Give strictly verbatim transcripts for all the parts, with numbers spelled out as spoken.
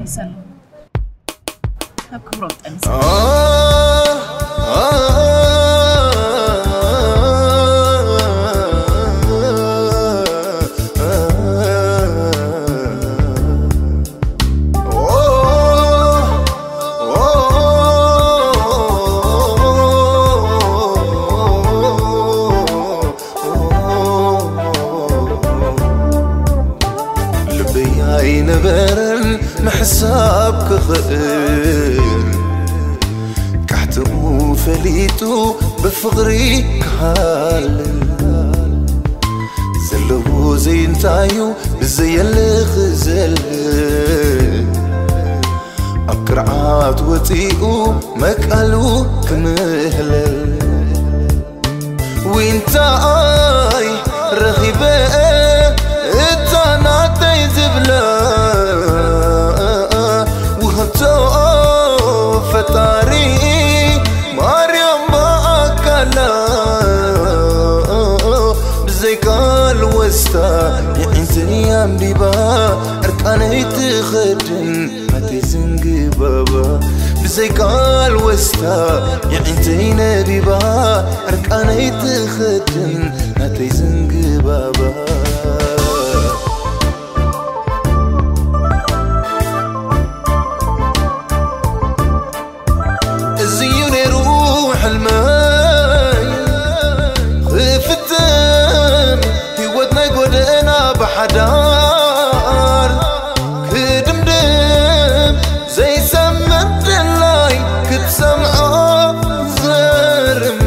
يسلم كبرت أنسى محسابك خير كحتمو فليتو بفغري كهالل زلو زي انتايو بزي الخزل أكرعات وطيقو مكالو كمهلل وانتاي رغيبه اتانا تيزبلا فتاري مريم باكلا بزيكال وستا يعنتني ام بيبا اركاني تخدن هاتي زنقي بابا بزيكال وستا يعنتني بيبا اركاني تخدن هاتي زنقي بابا حدار كدمدم زي سمت اللاي كتسمعه زرم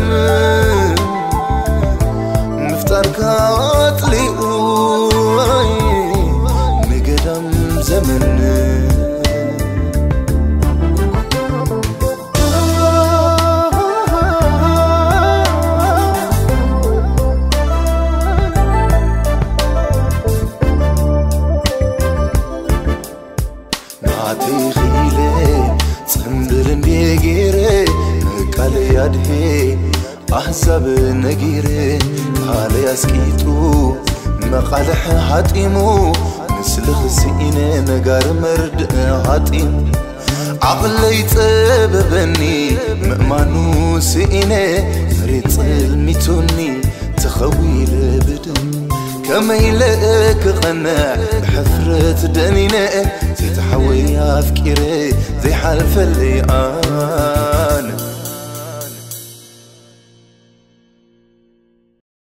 مفتر كاتلي اوي مقدم زمن أحزاب نجيري على يسكيتو مقالح حاتيمو مثل خسينة نجار مرد حاتيم عقلي تببني مأمانو سينة مريت الميتوني تخويل بدن كما يلاك قناع بحفرة دنينا تتحوي أفكيري ذي حلف اللي آه